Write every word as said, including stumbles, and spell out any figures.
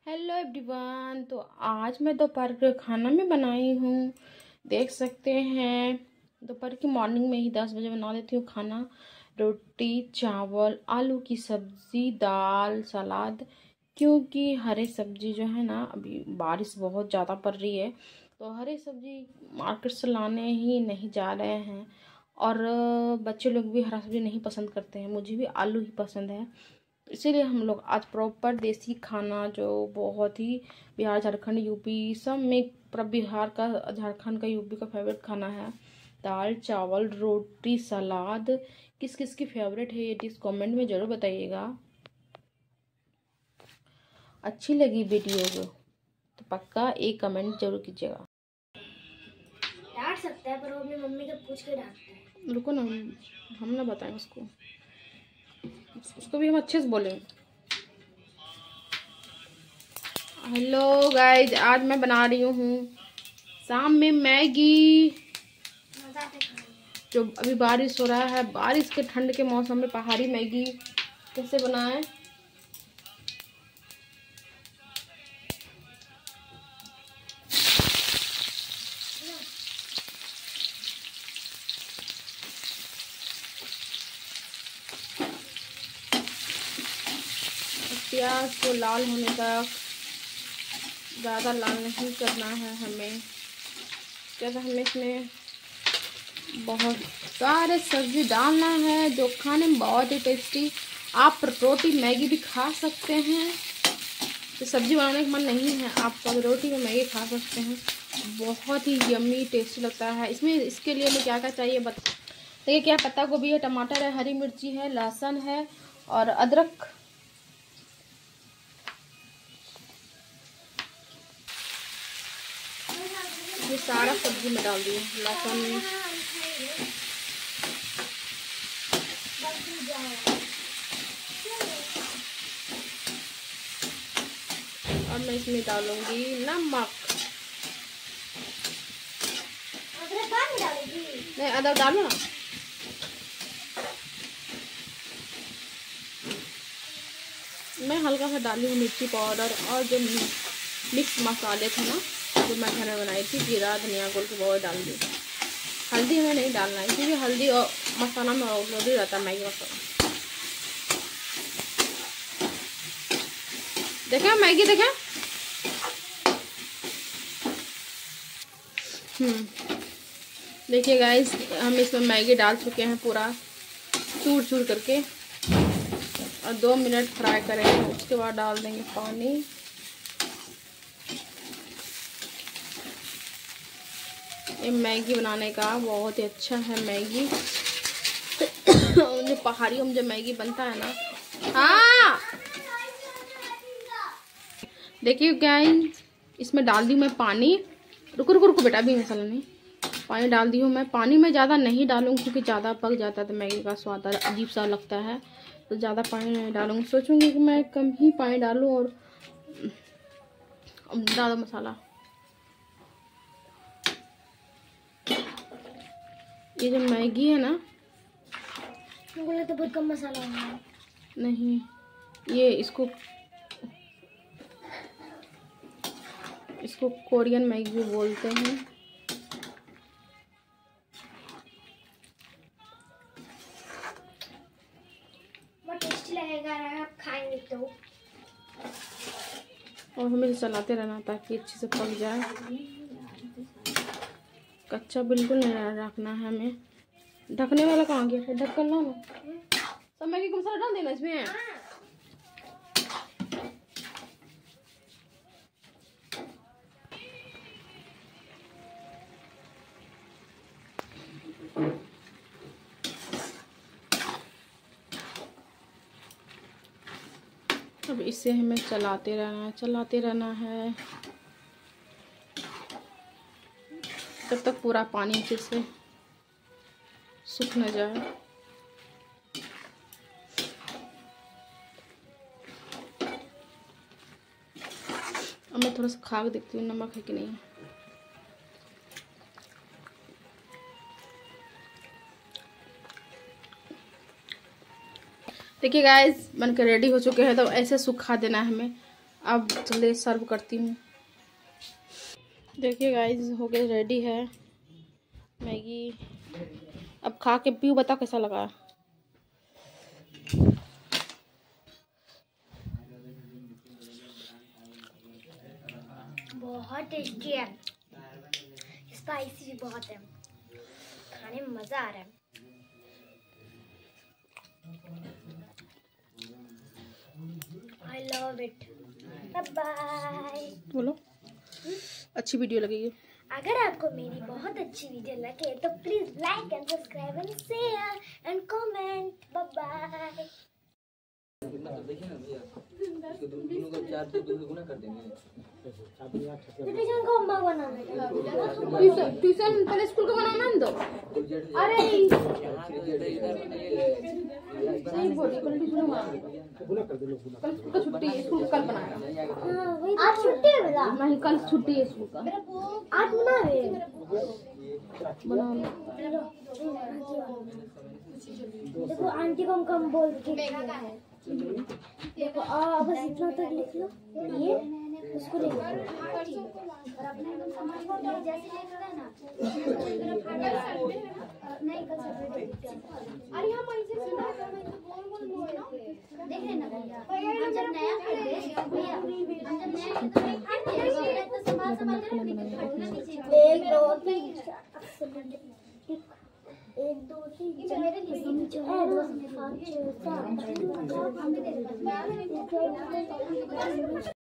Hello everyone. तो आज मैं दोपहर के खाना में बनाई हूँ, देख सकते हैं। दोपहर की मॉर्निंग में ही दस बजे बना देती हूँ खाना। रोटी, चावल, आलू की सब्ज़ी, दाल, सलाद। क्योंकि हरे सब्जी जो है ना, अभी बारिश बहुत ज़्यादा पड़ रही है तो हरे सब्जी मार्केट से लाने ही नहीं जा रहे हैं। और बच्चे लोग भी हरा सब्जी नहीं पसंद करते हैं, मुझे भी आलू ही पसंद है। इसीलिए हम लोग आज प्रॉपर देसी खाना, जो बहुत ही बिहार, झारखंड, यूपी सब में, पूरा बिहार का, झारखंड का, यूपी का फेवरेट खाना है। दाल, चावल, रोटी, सलाद। किस किस की फेवरेट है ये डिश कमेंट में ज़रूर बताइएगा। अच्छी लगी वीडियो को तो पक्का एक कमेंट जरूर कीजिएगा। डांट सकता है पर वो अपनी मम्मी को पूछ के डांटता है। रुको ना, हम ना बताएं उसको उसको भी हम अच्छे से बोलें। हेलो गाइज, आज मैं बना रही हूँ शाम में मैगी। जो अभी बारिश हो रहा है, बारिश के ठंड के मौसम में पहाड़ी मैगी कैसे बनाएं। प्याज को लाल होने तक, ज़्यादा लाल नहीं करना है हमें। ज़्यादा हमें इसमें बहुत सारे सब्जी डालना है जो खाने में बहुत ही टेस्टी। आप रोटी मैगी भी खा सकते हैं, तो सब्जी बनाने का मन नहीं है आप तो रोटी में मैगी खा सकते हैं। बहुत ही यम्मी टेस्टी लगता है। इसमें इसके लिए हमें क्या क्या चाहिए बता देखिए। क्या पत्ता गोभी है, टमाटर है, हरी मिर्ची है, लहसुन है और अदरक। ये सारा सब्जी में डाल दिए। लहसुन, और मैं इसमें डालूंगी नमक। नहीं, अदरक डालो ना। मैं हल्का सा डाली हूँ मिर्ची पाउडर, और जो मिक्स मसाले थे ना जो मैं घर में बनाई थी, जीरा, धनिया घोल के बहुत डाल दी। हल्दी हमें नहीं डालना है क्योंकि हल्दी और मसाला में ऑलरेडी रहता है मैगी मसाला। देखें मैगी, देखें। हम्म देखिए गाइस, हम इसमें मैगी डाल चुके हैं पूरा चूर चूर करके, और दो मिनट फ्राई करेंगे। उसके बाद डाल देंगे पानी। ये मैगी बनाने का बहुत ही अच्छा है मैगी। जो पहाड़ियों में जो मैगी बनता है ना, हाँ देखिए गाइस, इसमें डाल दी मैं पानी। रुको रुको रुको बेटा, अभी मसाला नहीं। पानी डाल दी हूँ मैं। पानी में ज़्यादा नहीं डालूंगी क्योंकि ज़्यादा पक जाता है तो मैगी का स्वाद अजीब सा लगता है, तो ज़्यादा पानी नहीं डालूंगी। सोचूंगी कि मैं कम ही पानी डालूं। और अब डाल दो मसाला। ये जो मैगी है ना, बोले तो बहुत कम मसाला है। नहीं, ये इसको इसको कोरियन मैगी भी बोलते हैं। बहुत टेस्टी लगेगा, आप खाएंगे तो। और हमें चलाते रहना ताकि अच्छे से पक जाए। कच्चा बिल्कुल नहीं रखना है हमें। ढकने वाला कहाँ गया? फिर ढक्कन लो ना, सब मैगी का मसाला डाल देना इसमें। अब इसे हमें चलाते रहना है, चलाते रहना है जब तक पूरा पानी अच्छे से सूख न जाए। अब मैं थोड़ा सा खा के देखती हूँ नमक है कि नहीं। देखिए गाइस, बनकर रेडी हो चुके हैं। तो ऐसे सुखा देना है हमें। अब चले सर्व करती हूँ। देखिए गाइस हो गया रेडी है मैगी। अब खा के पीऊ, बताओ कैसा लगा। बहुत टेस्टी है, स्पाइसी भी बहुत है, खाने में मजा आ रहा है। I love it. Bye bye. बोलो अच्छी वीडियो लगेगी। अगर आपको मेरी बहुत अच्छी वीडियो लगे तो please like and subscribe and share and comment. Bye bye. Tuition को अम्मा बनाना है। ट्यूशन पहले स्कूल का बनाना दो। अरे कल छुट्टी है स्कूल, कल बनाएगा। आज छुट्टी है बेटा? नहीं कल छुट्टी है स्कूल का। आज बना रहे बना लो। देखो आंटी को हम कम बोल के देखो आ बस इतना तक लिख लो, ये उसको लिख लो। अरे हम ऐसे देख रहे ना भैया, हम जब नया भैया हम जब नया तो समाज समाज एक दो तीन एक दो तीन मेरे लिए दो पाँच छह सात